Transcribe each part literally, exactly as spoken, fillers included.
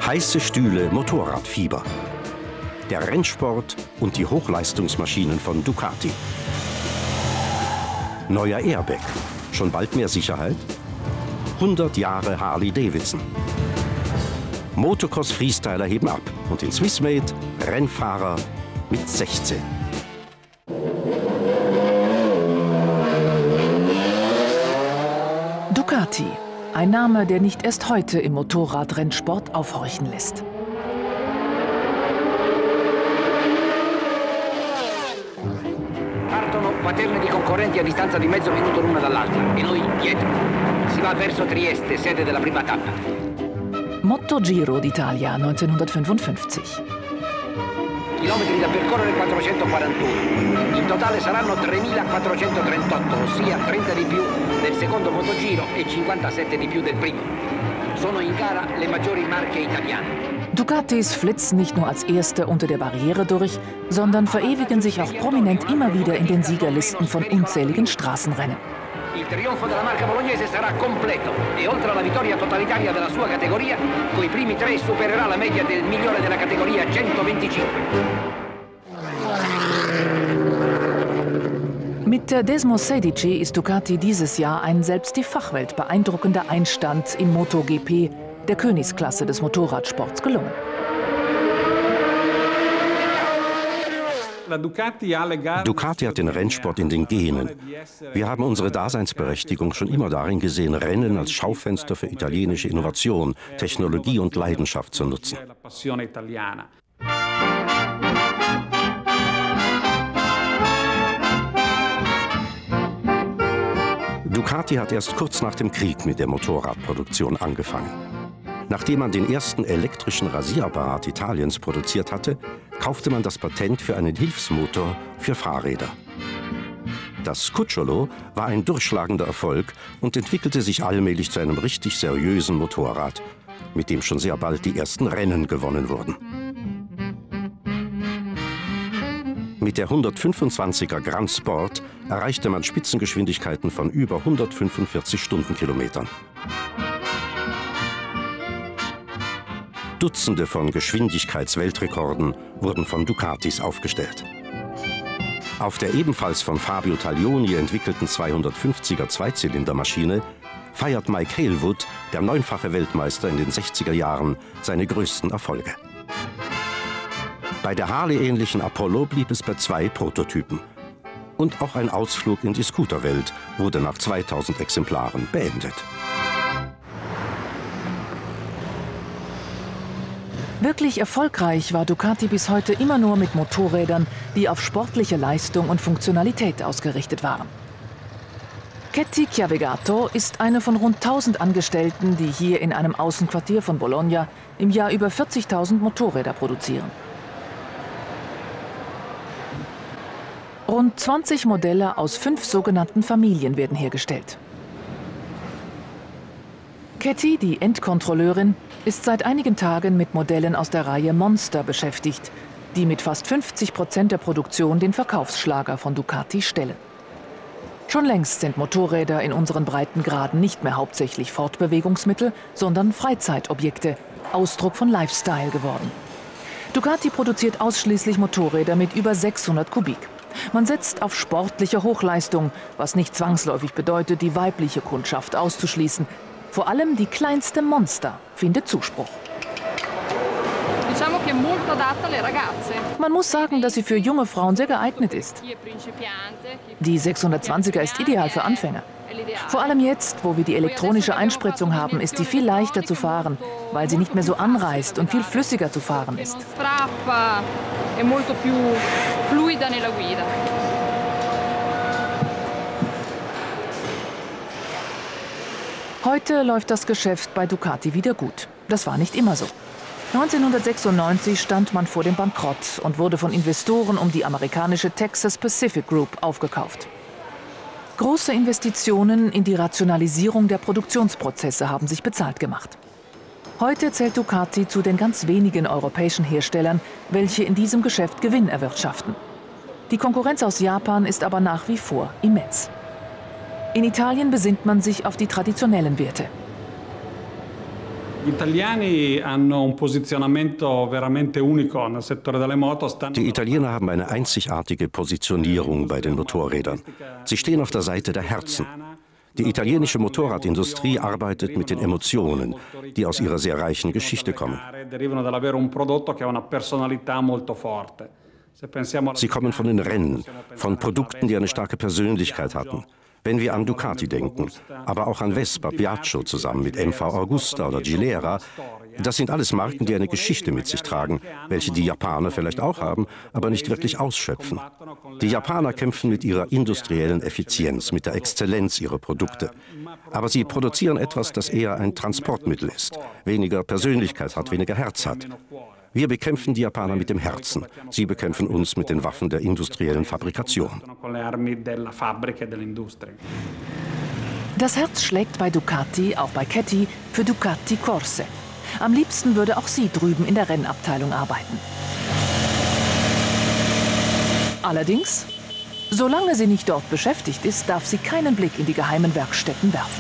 Heiße Stühle, Motorradfieber. Der Rennsport und die Hochleistungsmaschinen von Ducati. Neuer Airbag. Schon bald mehr Sicherheit? hundert Jahre Harley-Davidson. Motocross Freestyler heben ab und in Swissmade Rennfahrer mit sechzehn. Ducati. Ein Name, der nicht erst heute im Motorradrennsport aufhorchen lässt. Partono quaterne di concorrenti a distanza di mezzo minuto l'una dall'altra e noi dietro. Si va verso Trieste, sede della prima tappa. Motto Giro d'Italia neunzehnhundertfünfundfünfzig. Chilometri da percorrere quattrocentoquarantuno. In totale saranno tremilaquattrocentotrentotto, ossia trenta di più del secondo Motogiro e cinquantasette di più del primo. Sono in gara le maggiori marche italiane. Ducatis flitzen nicht nur als Erste unter der Barriere durch, sondern verewigen sich auch prominent immer wieder in den Siegerlisten von unzähligen Straßenrennen. Il trionfo della marca bolognese sarà completo e oltre alla vittoria totalitaria della sua categoria, coi primi tre supererà la media del migliore della categoria centoventicinque. Mit der Desmo sedici ist Ducati dieses Jahr ein selbst die Fachwelt beeindruckender Einstand im MotoGP, der Königsklasse des Motorradsports, gelungen. Ducati hat den Rennsport in den Genen. Wir haben unsere Daseinsberechtigung schon immer darin gesehen, Rennen als Schaufenster für italienische Innovation, Technologie und Leidenschaft zu nutzen. Ducati hat erst kurz nach dem Krieg mit der Motorradproduktion angefangen. Nachdem man den ersten elektrischen Rasierapparat Italiens produziert hatte, kaufte man das Patent für einen Hilfsmotor für Fahrräder. Das Cucciolo war ein durchschlagender Erfolg und entwickelte sich allmählich zu einem richtig seriösen Motorrad, mit dem schon sehr bald die ersten Rennen gewonnen wurden. Mit der hundertfünfundzwanziger Grand Sport erreichte man Spitzengeschwindigkeiten von über hundertfünfundvierzig Stundenkilometern. Dutzende von Geschwindigkeitsweltrekorden wurden von Ducatis aufgestellt. Auf der ebenfalls von Fabio Taglioni entwickelten zweihundertfünfziger Zweizylindermaschine feiert Mike Hailwood, der neunfache Weltmeister in den sechziger Jahren, seine größten Erfolge. Bei der Harley-ähnlichen Apollo blieb es bei zwei Prototypen. Und auch ein Ausflug in die Scooterwelt wurde nach zweitausend Exemplaren beendet. Wirklich erfolgreich war Ducati bis heute immer nur mit Motorrädern, die auf sportliche Leistung und Funktionalität ausgerichtet waren. Ketty Chiavegato ist eine von rund tausend Angestellten, die hier in einem Außenquartier von Bologna im Jahr über vierzigtausend Motorräder produzieren. Rund zwanzig Modelle aus fünf sogenannten Familien werden hergestellt. Ketty, die Endkontrolleurin, ist seit einigen Tagen mit Modellen aus der Reihe Monster beschäftigt, die mit fast fünfzig Prozent der Produktion den Verkaufsschlager von Ducati stellen. Schon längst sind Motorräder in unseren Breitengraden nicht mehr hauptsächlich Fortbewegungsmittel, sondern Freizeitobjekte, Ausdruck von Lifestyle geworden. Ducati produziert ausschließlich Motorräder mit über sechshundert Kubik. Man setzt auf sportliche Hochleistung, was nicht zwangsläufig bedeutet, die weibliche Kundschaft auszuschließen. Vor allem die kleinste Monster findet Zuspruch. Man muss sagen, dass sie für junge Frauen sehr geeignet ist. Die sechshundertzwanziger ist ideal für Anfänger. Vor allem jetzt, wo wir die elektronische Einspritzung haben, ist sie viel leichter zu fahren, weil sie nicht mehr so anreißt und viel flüssiger zu fahren ist. Heute läuft das Geschäft bei Ducati wieder gut. Das war nicht immer so. neunzehnhundertsechsundneunzig stand man vor dem Bankrott und wurde von Investoren um die amerikanische Texas Pacific Group aufgekauft. Große Investitionen in die Rationalisierung der Produktionsprozesse haben sich bezahlt gemacht. Heute zählt Ducati zu den ganz wenigen europäischen Herstellern, welche in diesem Geschäft Gewinn erwirtschaften. Die Konkurrenz aus Japan ist aber nach wie vor immens. In Italien besinnt man sich auf die traditionellen Werte. Die Italiener haben eine einzigartige Positionierung bei den Motorrädern. Sie stehen auf der Seite der Herzen. Die italienische Motorradindustrie arbeitet mit den Emotionen, die aus ihrer sehr reichen Geschichte kommen. Sie kommen von den Rennen, von Produkten, die eine starke Persönlichkeit hatten. Wenn wir an Ducati denken, aber auch an Vespa, Piaggio zusammen mit M V Augusta oder Gilera, das sind alles Marken, die eine Geschichte mit sich tragen, welche die Japaner vielleicht auch haben, aber nicht wirklich ausschöpfen. Die Japaner kämpfen mit ihrer industriellen Effizienz, mit der Exzellenz ihrer Produkte. Aber sie produzieren etwas, das eher ein Transportmittel ist, weniger Persönlichkeit hat, weniger Herz hat. Wir bekämpfen die Japaner mit dem Herzen. Sie bekämpfen uns mit den Waffen der industriellen Fabrikation. Das Herz schlägt bei Ducati, auch bei Ketty, für Ducati Corse. Am liebsten würde auch sie drüben in der Rennabteilung arbeiten. Allerdings, solange sie nicht dort beschäftigt ist, darf sie keinen Blick in die geheimen Werkstätten werfen.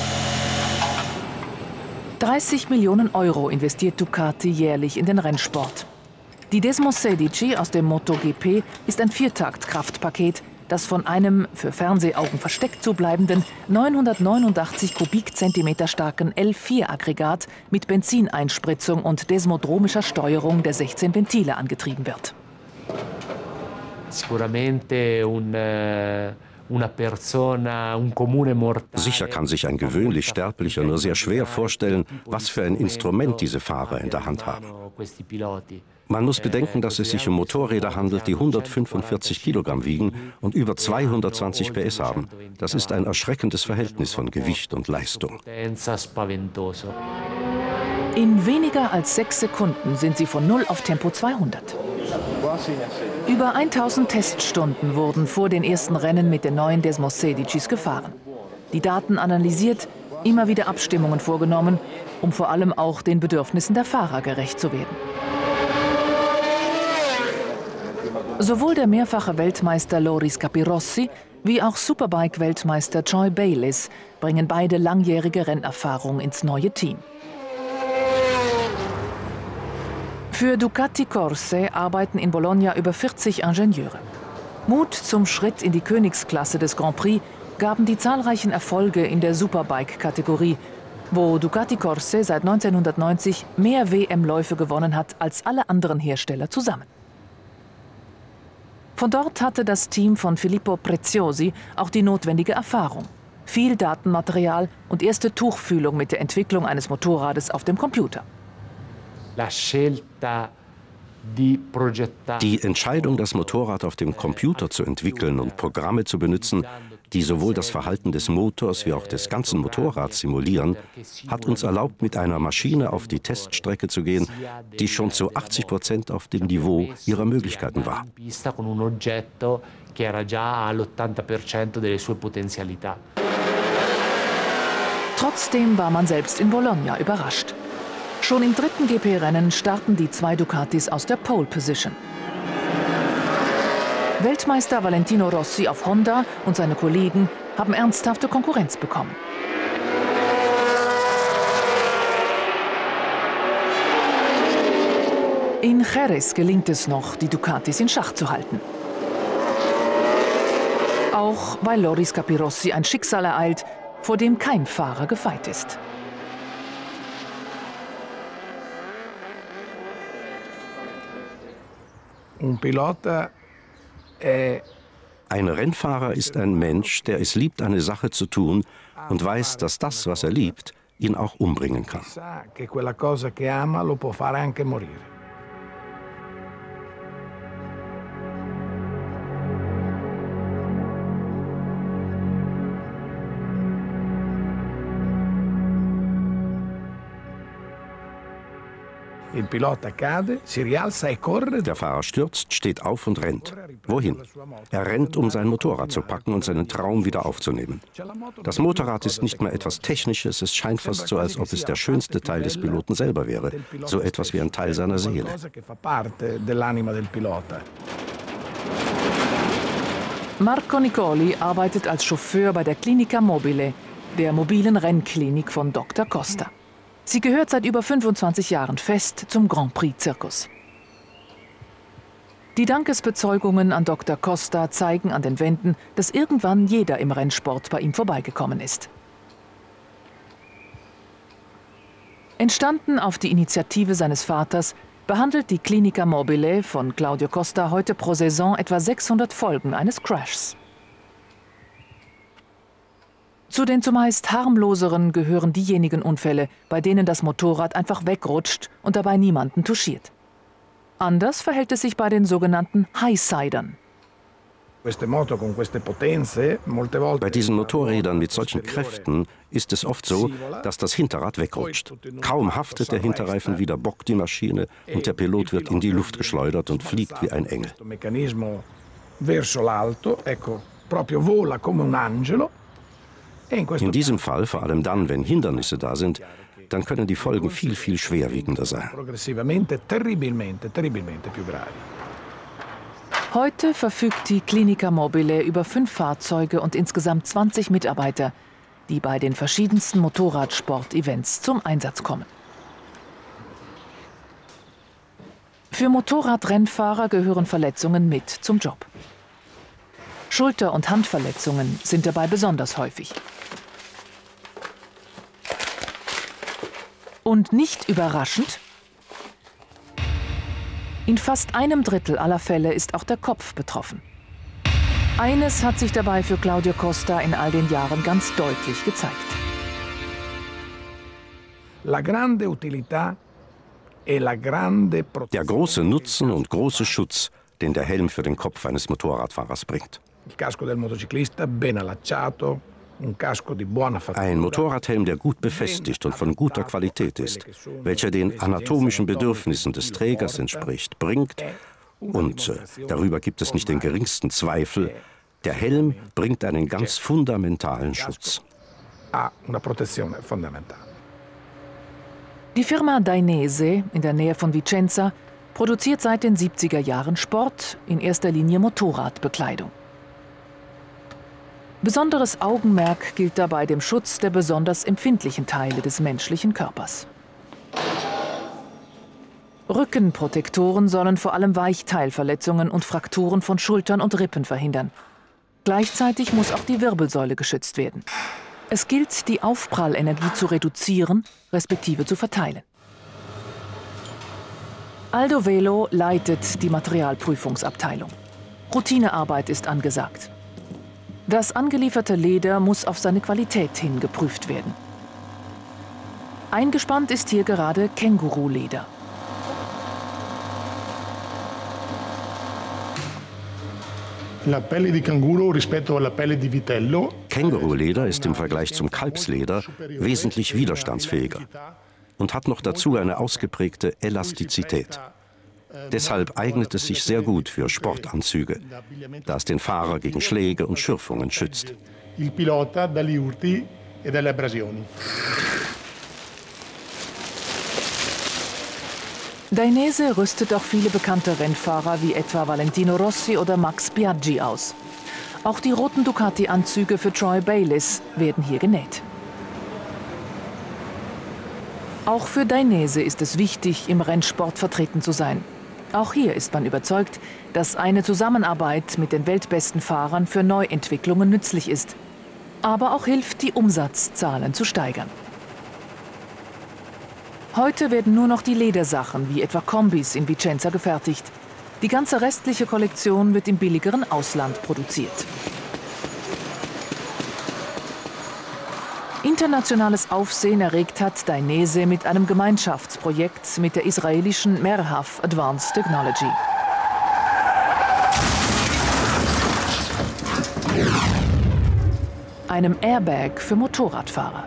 dreißig Millionen Euro investiert Ducati jährlich in den Rennsport. Die Desmo sechzehn aus dem MotoGP ist ein Viertakt-Kraftpaket, das von einem für Fernsehaugen versteckt zu bleibenden neunhundertneunundachtzig Kubikzentimeter starken L vier Aggregat mit Benzineinspritzung und desmodromischer Steuerung der sechzehn Ventile angetrieben wird. Sicuramente un Sicher kann sich ein gewöhnlich Sterblicher nur sehr schwer vorstellen, was für ein Instrument diese Fahrer in der Hand haben. Man muss bedenken, dass es sich um Motorräder handelt, die hundertfünfundvierzig Kilogramm wiegen und über zweihundertzwanzig P S haben. Das ist ein erschreckendes Verhältnis von Gewicht und Leistung. In weniger als sechs Sekunden sind sie von null auf Tempo zweihundert. Über tausend Teststunden wurden vor den ersten Rennen mit den neuen Desmo sechzehn gefahren. Die Daten analysiert, immer wieder Abstimmungen vorgenommen, um vor allem auch den Bedürfnissen der Fahrer gerecht zu werden. Sowohl der mehrfache Weltmeister Loris Capirossi wie auch Superbike-Weltmeister Joy Bayliss bringen beide langjährige Rennerfahrung ins neue Team. Für Ducati Corse arbeiten in Bologna über vierzig Ingenieure. Mut zum Schritt in die Königsklasse des Grand Prix gaben die zahlreichen Erfolge in der Superbike-Kategorie, wo Ducati Corse seit neunzehnhundertneunzig mehr W M-Läufe gewonnen hat als alle anderen Hersteller zusammen. Von dort hatte das Team von Filippo Preziosi auch die notwendige Erfahrung, viel Datenmaterial und erste Tuchfühlung mit der Entwicklung eines Motorrades auf dem Computer. Die Entscheidung, das Motorrad auf dem Computer zu entwickeln und Programme zu benutzen, die sowohl das Verhalten des Motors wie auch des ganzen Motorrads simulieren, hat uns erlaubt, mit einer Maschine auf die Teststrecke zu gehen, die schon zu achtzig Prozent auf dem Niveau ihrer Möglichkeiten war. Trotzdem war man selbst in Bologna überrascht. Schon im dritten G P-Rennen starten die zwei Ducatis aus der Pole Position. Weltmeister Valentino Rossi auf Honda und seine Kollegen haben ernsthafte Konkurrenz bekommen. In Jerez gelingt es noch, die Ducatis in Schach zu halten. Auch weil Loris Capirossi ein Schicksal ereilt, vor dem kein Fahrer gefeit ist. Ein Rennfahrer ist ein Mensch, der es liebt, eine Sache zu tun und weiß, dass das, was er liebt, ihn auch umbringen kann. Der Fahrer stürzt, steht auf und rennt. Wohin? Er rennt, um sein Motorrad zu packen und seinen Traum wieder aufzunehmen. Das Motorrad ist nicht mehr etwas Technisches, es scheint fast so, als ob es der schönste Teil des Piloten selber wäre. So etwas wie ein Teil seiner Seele. Marco Nicoli arbeitet als Chauffeur bei der Clinica Mobile, der mobilen Rennklinik von Doktor Costa. Sie gehört seit über fünfundzwanzig Jahren fest zum Grand Prix-Zirkus. Die Dankesbezeugungen an Doktor Costa zeigen an den Wänden, dass irgendwann jeder im Rennsport bei ihm vorbeigekommen ist. Entstanden auf die Initiative seines Vaters, behandelt die Clinica Mobile von Claudio Costa heute pro Saison etwa sechshundert Folgen eines Crashs. Zu den zumeist harmloseren gehören diejenigen Unfälle, bei denen das Motorrad einfach wegrutscht und dabei niemanden touchiert. Anders verhält es sich bei den sogenannten Highsidern. Bei diesen Motorrädern mit solchen Kräften ist es oft so, dass das Hinterrad wegrutscht. Kaum haftet der Hinterreifen wieder, bockt die Maschine und der Pilot wird in die Luft geschleudert und fliegt wie ein Engel. In diesem Fall, vor allem dann, wenn Hindernisse da sind, dann können die Folgen viel, viel schwerwiegender sein. Heute verfügt die Clinica Mobile über fünf Fahrzeuge und insgesamt zwanzig Mitarbeiter, die bei den verschiedensten Motorradsport-Events zum Einsatz kommen. Für Motorradrennfahrer gehören Verletzungen mit zum Job. Schulter- und Handverletzungen sind dabei besonders häufig. Und nicht überraschend, in fast einem Drittel aller Fälle ist auch der Kopf betroffen. Eines hat sich dabei für Claudio Costa in all den Jahren ganz deutlich gezeigt. Der große Nutzen und große Schutz, den der Helm für den Kopf eines Motorradfahrers bringt. Ein Motorradhelm, der gut befestigt und von guter Qualität ist, welcher den anatomischen Bedürfnissen des Trägers entspricht, bringt, und äh, darüber gibt es nicht den geringsten Zweifel, der Helm bringt einen ganz fundamentalen Schutz. Die Firma Dainese in der Nähe von Vicenza produziert seit den siebziger Jahren Sport, in erster Linie Motorradbekleidung. Besonderes Augenmerk gilt dabei dem Schutz der besonders empfindlichen Teile des menschlichen Körpers. Rückenprotektoren sollen vor allem Weichteilverletzungen und Frakturen von Schultern und Rippen verhindern. Gleichzeitig muss auch die Wirbelsäule geschützt werden. Es gilt, die Aufprallenergie zu reduzieren, respektive zu verteilen. Aldo Velo leitet die Materialprüfungsabteilung. Routinearbeit ist angesagt. Das angelieferte Leder muss auf seine Qualität hin geprüft werden. Eingespannt ist hier gerade Känguruleder. Känguruleder ist im Vergleich zum Kalbsleder wesentlich widerstandsfähiger und hat noch dazu eine ausgeprägte Elastizität. Deshalb eignet es sich sehr gut für Sportanzüge, da es den Fahrer gegen Schläge und Schürfungen schützt. Dainese rüstet auch viele bekannte Rennfahrer wie etwa Valentino Rossi oder Max Biaggi aus. Auch die roten Ducati-Anzüge für Troy Bayliss werden hier genäht. Auch für Dainese ist es wichtig, im Rennsport vertreten zu sein. Auch hier ist man überzeugt, dass eine Zusammenarbeit mit den weltbesten Fahrern für Neuentwicklungen nützlich ist, aber auch hilft, die Umsatzzahlen zu steigern. Heute werden nur noch die Ledersachen wie etwa Kombis in Vicenza gefertigt. Die ganze restliche Kollektion wird im billigeren Ausland produziert. Internationales Aufsehen erregt hat Dainese mit einem Gemeinschaftsprojekt mit der israelischen Merhav Advanced Technology. Einem Airbag für Motorradfahrer.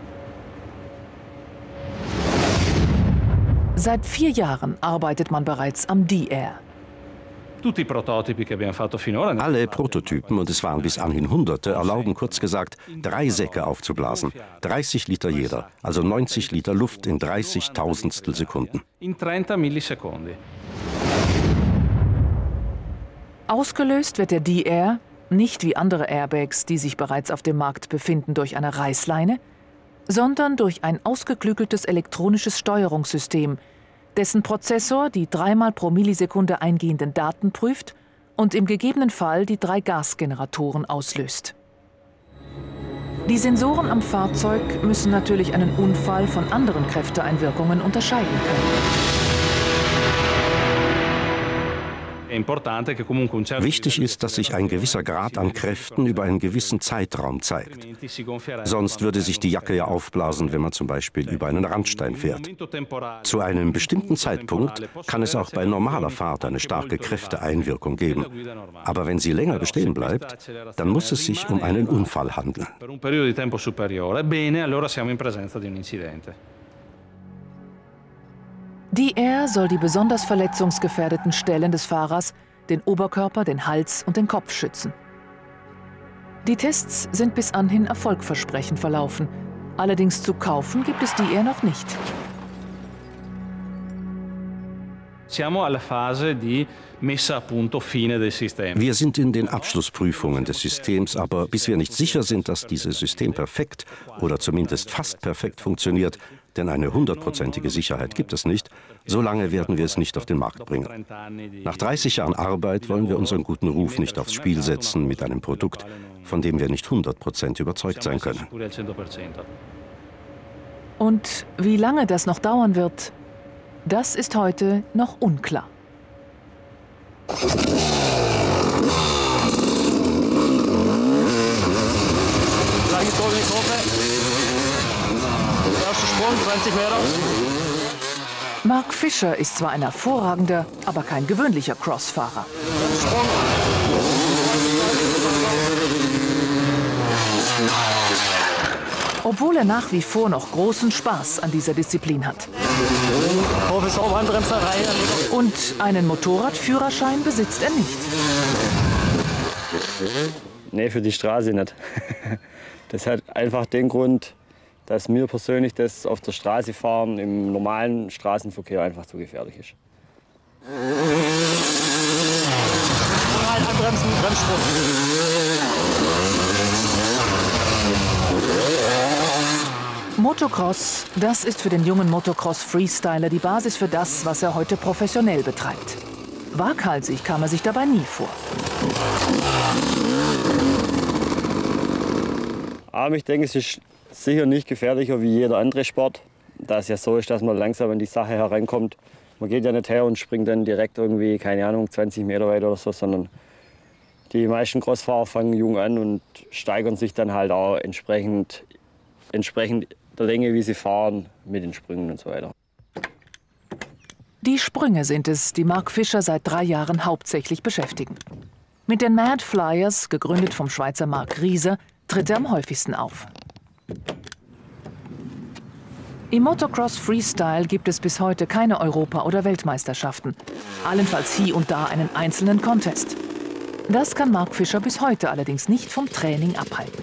Seit vier Jahren arbeitet man bereits am D-Air. Alle Prototypen, und es waren bis anhin Hunderte, erlauben kurz gesagt, drei Säcke aufzublasen. dreißig Liter jeder, also neunzig Liter Luft in dreißig Tausendstel Sekunden. Ausgelöst wird der D-Air nicht wie andere Airbags, die sich bereits auf dem Markt befinden, durch eine Reißleine, sondern durch ein ausgeklügeltes elektronisches Steuerungssystem, dessen Prozessor die dreimal pro Millisekunde eingehenden Daten prüft und im gegebenen Fall die drei Gasgeneratoren auslöst. Die Sensoren am Fahrzeug müssen natürlich einen Unfall von anderen Kräfteeinwirkungen unterscheiden können. Wichtig ist, dass sich ein gewisser Grad an Kräften über einen gewissen Zeitraum zeigt. Sonst würde sich die Jacke ja aufblasen, wenn man zum Beispiel über einen Randstein fährt. Zu einem bestimmten Zeitpunkt kann es auch bei normaler Fahrt eine starke Kräfteeinwirkung geben. Aber wenn sie länger bestehen bleibt, dann muss es sich um einen Unfall handeln. Die Air soll die besonders verletzungsgefährdeten Stellen des Fahrers, den Oberkörper, den Hals und den Kopf schützen. Die Tests sind bis anhin erfolgversprechend verlaufen. Allerdings zu kaufen gibt es die Air noch nicht. Wir sind in den Abschlussprüfungen des Systems, aber bis wir nicht sicher sind, dass dieses System perfekt oder zumindest fast perfekt funktioniert, denn eine hundertprozentige Sicherheit gibt es nicht, solange werden wir es nicht auf den Markt bringen. Nach dreißig Jahren Arbeit wollen wir unseren guten Ruf nicht aufs Spiel setzen mit einem Produkt, von dem wir nicht hundert Prozent überzeugt sein können. Und wie lange das noch dauern wird, das ist heute noch unklar. Gleiche Kurve. Erster Sprung, zwanzig Meter. Mark Fisher ist zwar ein hervorragender, aber kein gewöhnlicher Crossfahrer. Sprung. Obwohl er nach wie vor noch großen Spaß an dieser Disziplin hat. Professor Wandbremserei. Und einen Motorradführerschein besitzt er nicht. Nee, für die Straße nicht. Das hat einfach den Grund, dass mir persönlich das auf der Straße fahren im normalen Straßenverkehr einfach zu gefährlich ist. Halt anbremsen, Bremssprung. Motocross, das ist für den jungen Motocross-Freestyler die Basis für das, was er heute professionell betreibt. Waghalsig kam er sich dabei nie vor. Aber ich denke, es ist sicher nicht gefährlicher wie jeder andere Sport. Da es ja so ist, dass man langsam an die Sache herankommt. Man geht ja nicht her und springt dann direkt irgendwie, keine Ahnung, zwanzig Meter weit oder so, sondern die meisten Crossfahrer fangen jung an und steigern sich dann halt auch entsprechend, entsprechend der Länge, wie sie fahren, mit den Sprüngen und so weiter. Die Sprünge sind es, die Mark Fisher seit drei Jahren hauptsächlich beschäftigen. Mit den Mad Flyers, gegründet vom Schweizer Mark Riese, tritt er am häufigsten auf. Im Motocross Freestyle gibt es bis heute keine Europa- oder Weltmeisterschaften, allenfalls hier und da einen einzelnen Contest. Das kann Mark Fisher bis heute allerdings nicht vom Training abhalten.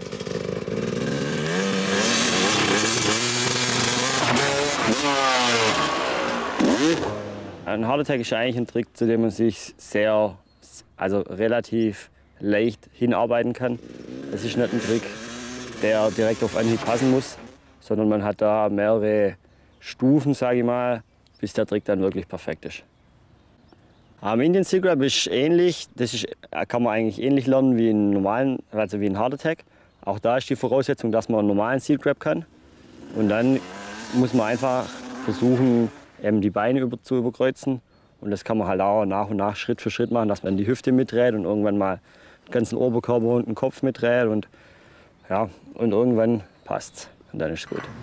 Ein Hard Attack ist eigentlich ein Trick, zu dem man sich sehr, also relativ leicht hinarbeiten kann. Es ist nicht ein Trick, der direkt auf Anhieb passen muss, sondern man hat da mehrere Stufen, sage ich mal, bis der Trick dann wirklich perfekt ist. Am Indian Seal Grab ist ähnlich, das ist, kann man eigentlich ähnlich lernen wie einen normalen, also wie ein Hard Attack. Auch da ist die Voraussetzung, dass man einen normalen Seal Grab kann. Und dann muss man einfach versuchen, eben die Beine über, zu überkreuzen. Und das kann man halt auch nach und nach Schritt für Schritt machen, dass man die Hüfte mitdreht und irgendwann mal den ganzen Oberkörper und den Kopf mitdreht. Und, ja, und irgendwann passt's. Und dann ist es gut.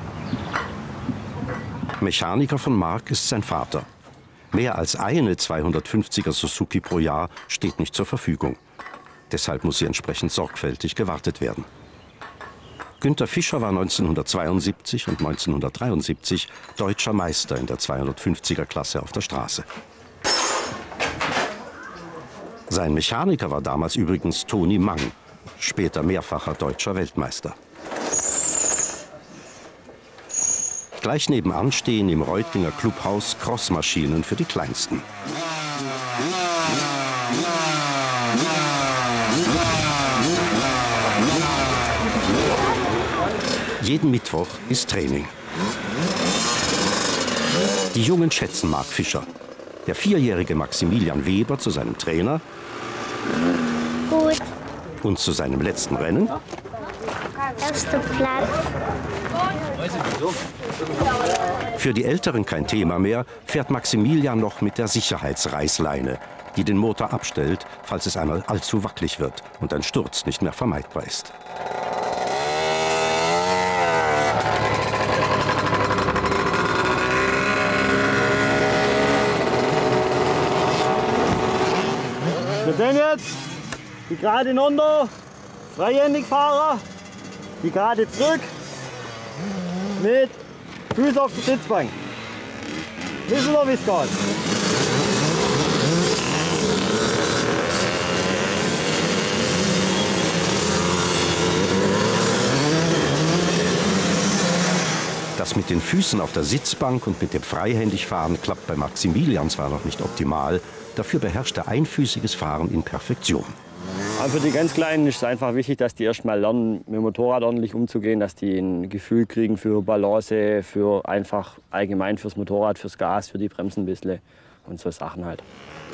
Mechaniker von Mark ist sein Vater. Mehr als eine zweihundertfünfziger Suzuki pro Jahr steht nicht zur Verfügung. Deshalb muss sie entsprechend sorgfältig gewartet werden. Günter Fischer war neunzehnhundertzweiundsiebzig und neunzehnhundertdreiundsiebzig deutscher Meister in der zweihundertfünfziger Klasse auf der Straße. Sein Mechaniker war damals übrigens Toni Mang, später mehrfacher deutscher Weltmeister. Gleich nebenan stehen im Reutlinger Clubhaus Crossmaschinen für die Kleinsten. Jeden Mittwoch ist Training. Die Jungen schätzen Mark Fischer. Der vierjährige Maximilian Weber zu seinem Trainer. Gut. Und zu seinem letzten Rennen. Erster Platz. Für die Älteren kein Thema mehr, fährt Maximilian noch mit der Sicherheitsreißleine, die den Motor abstellt, falls es einmal allzu wackelig wird und ein Sturz nicht mehr vermeidbar ist. Wir sehen jetzt die gerade hinunter, freihändig Fahrer, die gerade zurück mit Füßen auf der Sitzbank. Wissen wir, wie es geht? Das mit den Füßen auf der Sitzbank und mit dem Freihändigfahren klappt bei Maximilian zwar noch nicht optimal, dafür beherrscht er einfüßiges Fahren in Perfektion. Aber für die ganz Kleinen ist es einfach wichtig, dass die erst mal lernen, mit dem Motorrad ordentlich umzugehen, dass die ein Gefühl kriegen für Balance, für einfach allgemein fürs Motorrad, fürs Gas, für die Bremsen ein bisschen und so Sachen halt.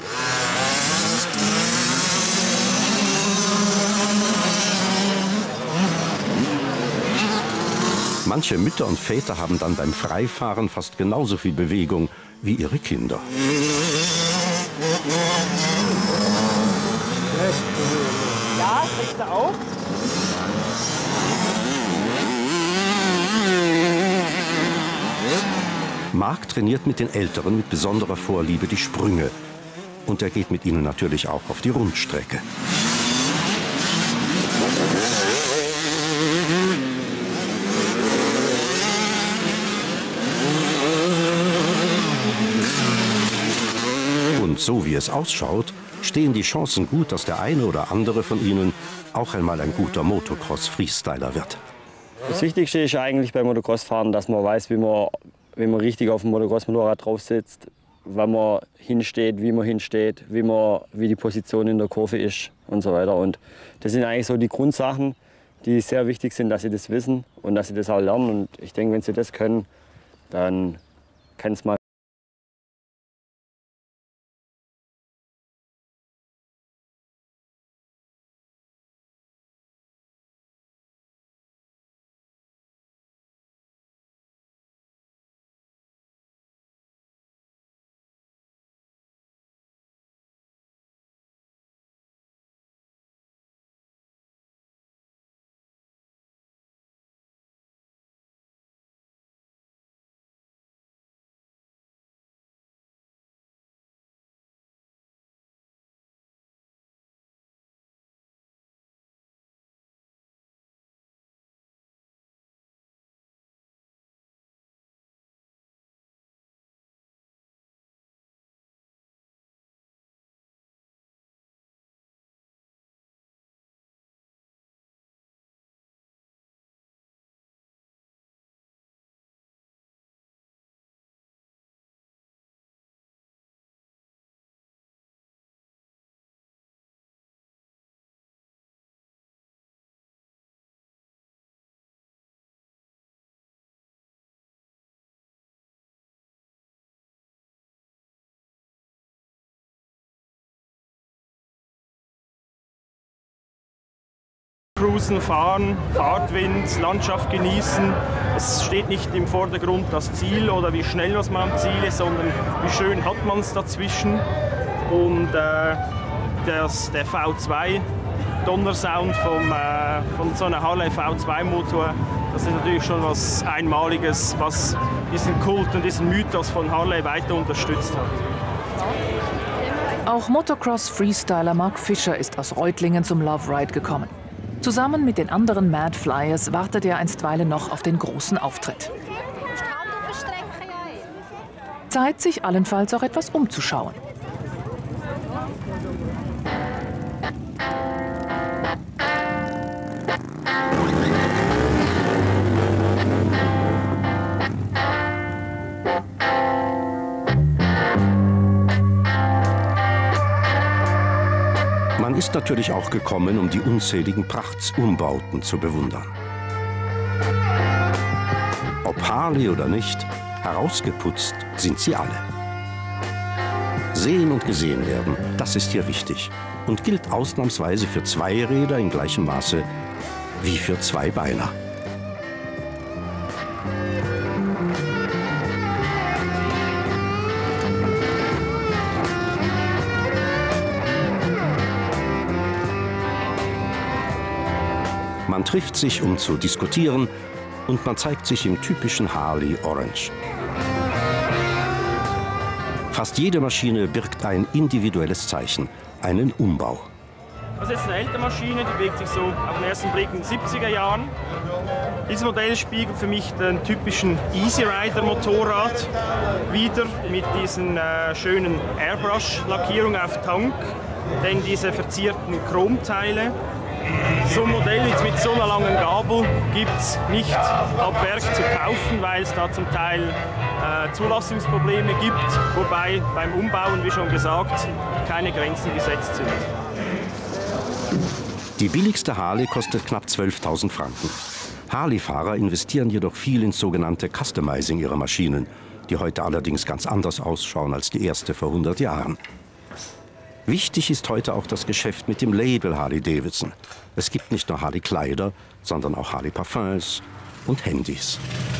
Manche Mütter und Väter haben dann beim Freifahren fast genauso viel Bewegung wie ihre Kinder. Ja, kriegst du auch. Mark trainiert mit den Älteren mit besonderer Vorliebe die Sprünge. Und er geht mit ihnen natürlich auch auf die Rundstrecke. Und so wie es ausschaut, stehen die Chancen gut, dass der eine oder andere von ihnen auch einmal ein guter Motocross-Freestyler wird. Das Wichtigste ist eigentlich beim Motocross-Fahren, dass man weiß, wie man, wie man richtig auf dem Motocross-Motorrad drauf sitzt, wann man hinsteht, wie man hinsteht, wie, man, wie die Position in der Kurve ist und so weiter. Und das sind eigentlich so die Grundsachen, die sehr wichtig sind, dass sie das wissen und dass sie das auch lernen. Und ich denke, wenn sie das können, dann kann es mal. Cruisen, fahren, Fahrtwind, Landschaft genießen. Es steht nicht im Vordergrund das Ziel oder wie schnell was man am Ziel ist, sondern wie schön hat man es dazwischen. Und äh, das, der V zwei Donnersound vom, äh, von so einer Harley V zwei Motor, das ist natürlich schon was Einmaliges, was diesen Kult und diesen Mythos von Harley weiter unterstützt hat. Auch Motocross-Freestyler Mark Fischer ist aus Reutlingen zum Love Ride gekommen. Zusammen mit den anderen Mad Flyers wartet er einstweilen noch auf den großen Auftritt. Zeit, sich allenfalls auch etwas umzuschauen. Man ist natürlich auch gekommen, um die unzähligen Prachtsumbauten zu bewundern. Ob Harley oder nicht, herausgeputzt sind sie alle. Sehen und gesehen werden, das ist hier wichtig und gilt ausnahmsweise für Zweiräder in gleichem Maße wie für Zweibeiner. Man trifft sich, um zu diskutieren, und man zeigt sich im typischen Harley Orange. Fast jede Maschine birgt ein individuelles Zeichen, einen Umbau. Das ist jetzt eine ältere Maschine, die bewegt sich so auf den ersten Blick in den siebziger Jahren. Dieses Modell spiegelt für mich den typischen Easy Rider Motorrad wider, mit diesen äh, schönen Airbrush-Lackierungen auf Tank, dann diese verzierten Chromteile. So ein Modell jetzt mit so einer langen Gabel gibt es nicht ab Werk zu kaufen, weil es da zum Teil äh, Zulassungsprobleme gibt, wobei beim Umbauen, wie schon gesagt, keine Grenzen gesetzt sind. Die billigste Harley kostet knapp zwölftausend Franken. Harley-Fahrer investieren jedoch viel ins sogenannte Customizing ihrer Maschinen, die heute allerdings ganz anders ausschauen als die erste vor hundert Jahren. Wichtig ist heute auch das Geschäft mit dem Label Harley-Davidson. Es gibt nicht nur Harley-Kleider, sondern auch Harley-Parfums und Handys.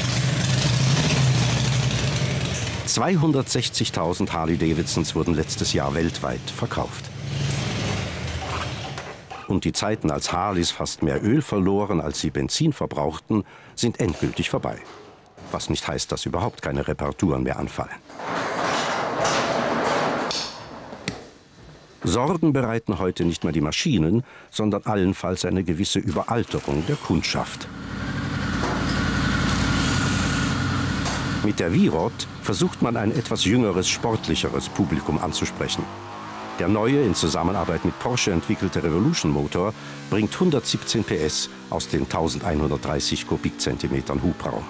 zweihundertsechzigtausend Harley-Davidsons wurden letztes Jahr weltweit verkauft. Und die Zeiten, als Harleys fast mehr Öl verloren, als sie Benzin verbrauchten, sind endgültig vorbei. Was nicht heißt, dass überhaupt keine Reparaturen mehr anfallen. Sorgen bereiten heute nicht mehr die Maschinen, sondern allenfalls eine gewisse Überalterung der Kundschaft. Mit der V-Rod versucht man ein etwas jüngeres, sportlicheres Publikum anzusprechen. Der neue, in Zusammenarbeit mit Porsche entwickelte Revolution-Motor bringt hundertsiebzehn P S aus den eintausendeinhundertdreißig Kubikzentimetern Hubraum.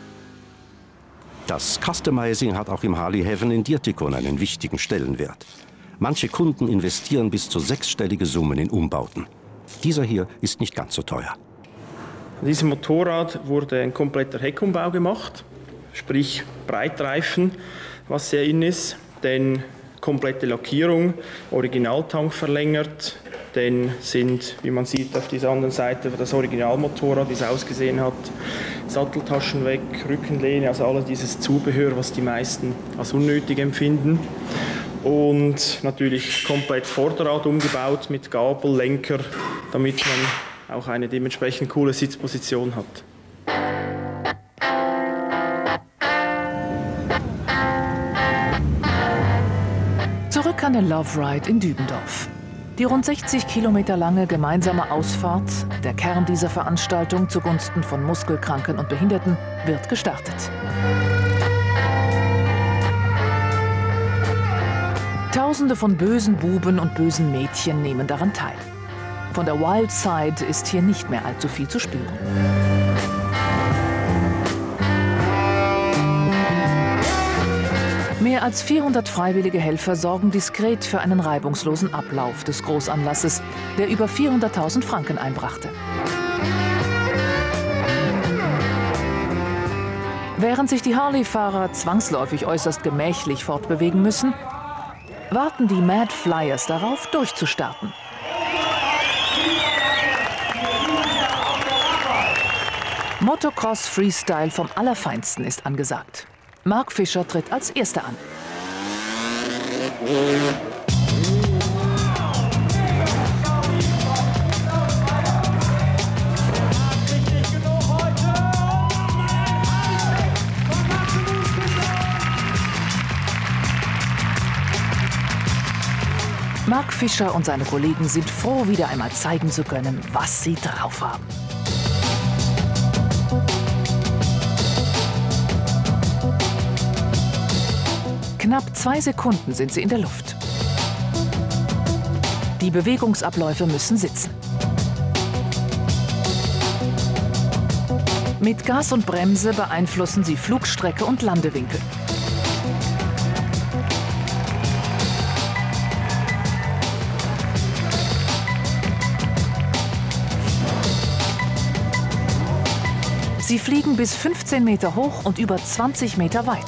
Das Customizing hat auch im Harley Heaven in Dietikon einen wichtigen Stellenwert. Manche Kunden investieren bis zu sechsstellige Summen in Umbauten. Dieser hier ist nicht ganz so teuer. An diesem Motorrad wurde ein kompletter Heckumbau gemacht, sprich Breitreifen, was sehr in ist, dann komplette Lackierung, Originaltank verlängert, dann sind, wie man sieht auf dieser anderen Seite, das Originalmotorrad, wie es ausgesehen hat, Satteltaschen weg, Rückenlehne, also alles dieses Zubehör, was die meisten als unnötig empfinden. Und natürlich komplett Vorderrad umgebaut mit Gabel, Lenker, damit man auch eine dementsprechend coole Sitzposition hat. Zurück an den Love Ride in Dübendorf. Die rund sechzig Kilometer lange gemeinsame Ausfahrt, der Kern dieser Veranstaltung zugunsten von Muskelkranken und Behinderten, wird gestartet. Tausende von bösen Buben und bösen Mädchen nehmen daran teil. Von der Wild Side ist hier nicht mehr allzu viel zu spüren. Mehr als vierhundert freiwillige Helfer sorgen diskret für einen reibungslosen Ablauf des Großanlasses, der über vierhunderttausend Franken einbrachte. Während sich die Harley-Fahrer zwangsläufig äußerst gemächlich fortbewegen müssen, warten die Mad Flyers darauf, durchzustarten. Motocross Freestyle vom Allerfeinsten ist angesagt. Mark Fischer tritt als Erster an. Mark Fischer und seine Kollegen sind froh, wieder einmal zeigen zu können, was sie drauf haben. Knapp zwei Sekunden sind sie in der Luft. Die Bewegungsabläufe müssen sitzen. Mit Gas und Bremse beeinflussen sie Flugstrecke und Landewinkel. Sie fliegen bis fünfzehn Meter hoch und über zwanzig Meter weit.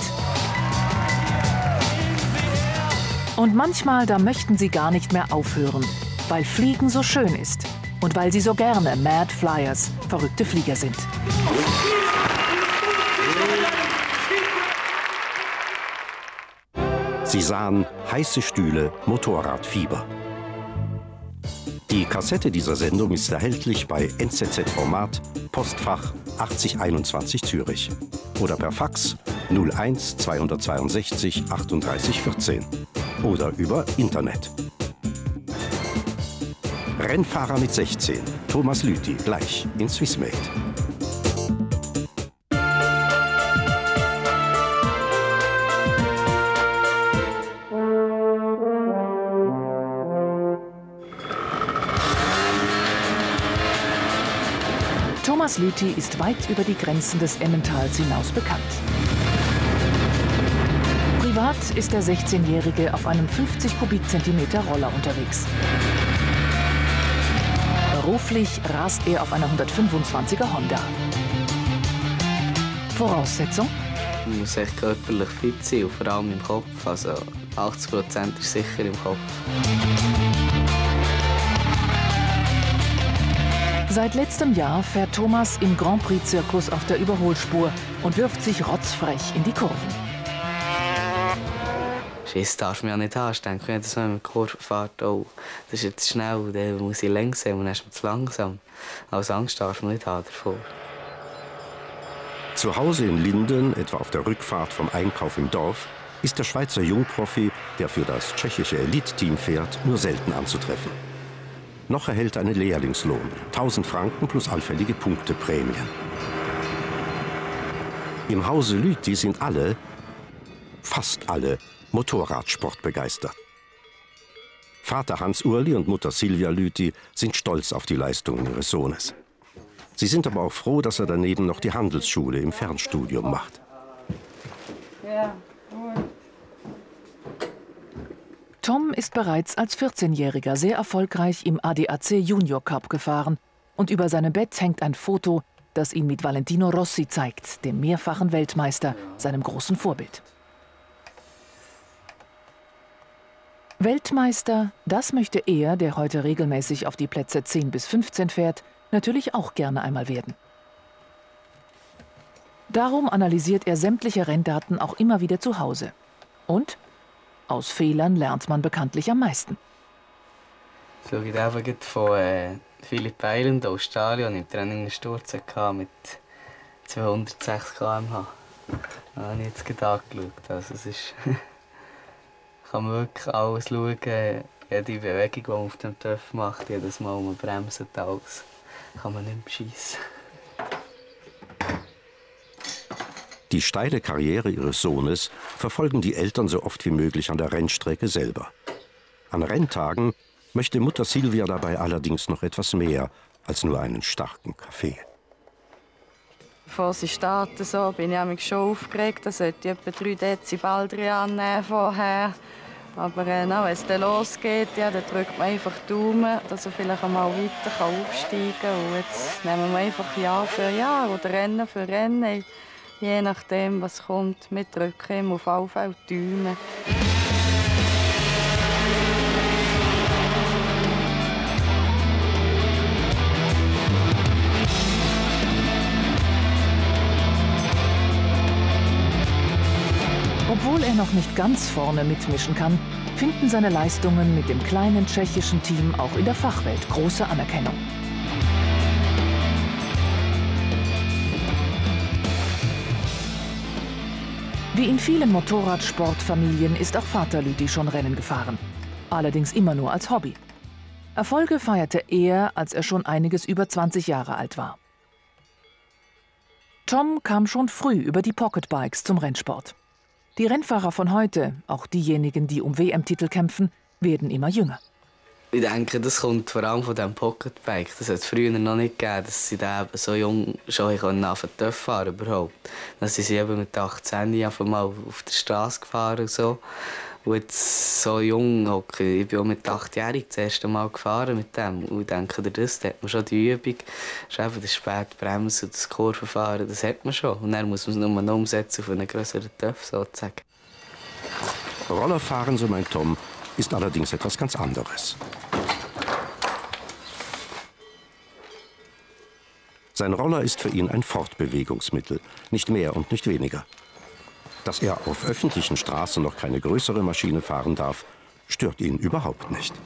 Und manchmal, da möchten sie gar nicht mehr aufhören, weil Fliegen so schön ist und weil sie so gerne Mad Flyers, verrückte Flieger sind. Sie sahen heiße Stühle, Motorradfieber. Die Kassette dieser Sendung ist erhältlich bei N Z Z-Format, Postfach achtzig einundzwanzig Zürich oder per Fax null eins zweihundertzweiundsechzig achtunddreißig vierzehn oder über Internet. Rennfahrer mit sechzehn, Thomas Lüthi, gleich in Swissmade. Thomas Lüthi ist weit über die Grenzen des Emmentals hinaus bekannt. Privat ist der sechzehnjährige auf einem fünfzig Kubikzentimeter Roller unterwegs. Beruflich rast er auf einer hundertfünfundzwanziger Honda. Voraussetzung? Man muss echt körperlich fit sein und vor allem im Kopf. Also achtzig Prozent ist sicher im Kopf. Seit letztem Jahr fährt Thomas im Grand Prix-Zirkus auf der Überholspur und wirft sich rotzfrech in die Kurven. Schiss darf man ja nicht haben. Ich denke, wenn man mit der Kurve fährt, oh, das ist jetzt schnell, dann muss ich längs sein und dann ist man zu langsam. Also Angst darf man nicht haben davor. Zu Hause in Linden, etwa auf der Rückfahrt vom Einkauf im Dorf, ist der Schweizer Jungprofi, der für das tschechische Elite-Team fährt, nur selten anzutreffen. Noch erhält er einen Lehrlingslohn, tausend Franken plus allfällige Punkteprämien. Im Hause Lüthi sind alle, fast alle, Motorradsport begeistert. Vater Hans-Urli und Mutter Silvia Lüthi sind stolz auf die Leistungen ihres Sohnes. Sie sind aber auch froh, dass er daneben noch die Handelsschule im Fernstudium macht. Ja, gut. Tom ist bereits als vierzehnjähriger sehr erfolgreich im A D A C Junior Cup gefahren und über seinem Bett hängt ein Foto, das ihn mit Valentino Rossi zeigt, dem mehrfachen Weltmeister, seinem großen Vorbild. Weltmeister, das möchte er, der heute regelmäßig auf die Plätze zehn bis fünfzehn fährt, natürlich auch gerne einmal werden. Darum analysiert er sämtliche Renndaten auch immer wieder zu Hause. Und aus Fehlern lernt man bekanntlich am meisten. So geht eben von äh, Phillip Island, Australien, im Training einen Sturz mit zweihundertsechs Kilometer pro Stunde. Da habe ich jetzt gerade angeschaut. Also es ist kann man wirklich alles schauen, jede Bewegung, die man auf dem Töpf macht, jedes Mal, man bremst, alles kann man nicht bescheissen. Die steile Karriere ihres Sohnes verfolgen die Eltern so oft wie möglich an der Rennstrecke selber. An Renntagen möchte Mutter Silvia dabei allerdings noch etwas mehr als nur einen starken Kaffee. Bevor sie starten, so, bin ich schon aufgeregt. Da sollte ich etwa drei Dezibel drin annehmen vorher. Aber äh, wenn es dann losgeht, ja, dann drückt man einfach die Daumen, dass er vielleicht einmal weiter aufsteigen kann. Und jetzt nehmen wir einfach Jahr für Jahr oder Rennen für Rennen. Je nachdem, was kommt, wir drücken ihm auf alle Fälle die Daumen. Obwohl er noch nicht ganz vorne mitmischen kann, finden seine Leistungen mit dem kleinen tschechischen Team auch in der Fachwelt große Anerkennung. Wie in vielen Motorradsportfamilien ist auch Vater Lüthi schon Rennen gefahren. Allerdings immer nur als Hobby. Erfolge feierte er, als er schon einiges über zwanzig Jahre alt war. Tom kam schon früh über die Pocketbikes zum Rennsport. Die Rennfahrer von heute, auch diejenigen, die um W M-Titel kämpfen, werden immer jünger. Ich denke, das kommt vor allem von diesem Pocketbike. Das hat es früher noch nicht gegeben, dass sie da so jung schon anfangen zu fahren überhaupt. Dass sie eben mit achtzehn einfach mal auf der Straße gefahren und so. Und jetzt so jung, okay, ich bin auch mit achtjährig das erste Mal gefahren mit dem. Und ich denke, das, da hat man schon die Übung. Das ist einfach das Spätbremsen und das Kurvenfahren, das hat man schon. Und dann muss man es nur noch umsetzen auf einen größeren Töff, sozusagen. Rollerfahren, so meint Tom, ist allerdings etwas ganz anderes. Sein Roller ist für ihn ein Fortbewegungsmittel, nicht mehr und nicht weniger. Dass er auf öffentlichen Straßen noch keine größere Maschine fahren darf, stört ihn überhaupt nicht.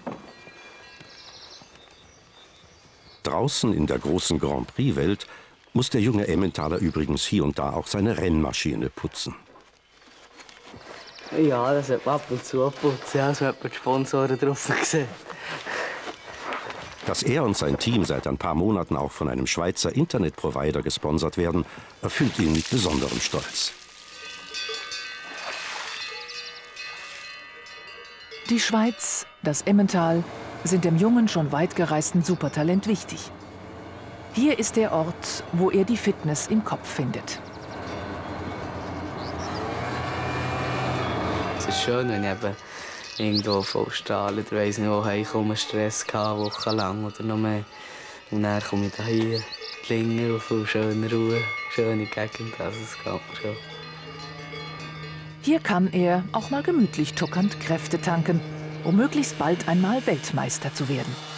Draußen in der großen Grand Prix-Welt muss der junge Emmentaler übrigens hier und da auch seine Rennmaschine putzen. Ja, das hat man ab und zu geputzt, ja, so hat man die Sponsoren drauf gesehen. Dass er und sein Team seit ein paar Monaten auch von einem Schweizer Internetprovider gesponsert werden, erfüllt ihn mit besonderem Stolz. Die Schweiz, das Emmental, sind dem jungen, schon weit gereisten Supertalent wichtig. Hier ist der Ort, wo er die Fitness im Kopf findet. Es ist schön, wenn ich eben irgendwo voll Stahl oder weiss nicht wo heimkomme, Stress hatte, wochenlang oder noch mehr. Und dann komme ich hier, die Linge auf und schöne Ruhe, schöne Gegend, also das geht mir schon. Hier kann er auch mal gemütlich tuckernd Kräfte tanken, um möglichst bald einmal Weltmeister zu werden.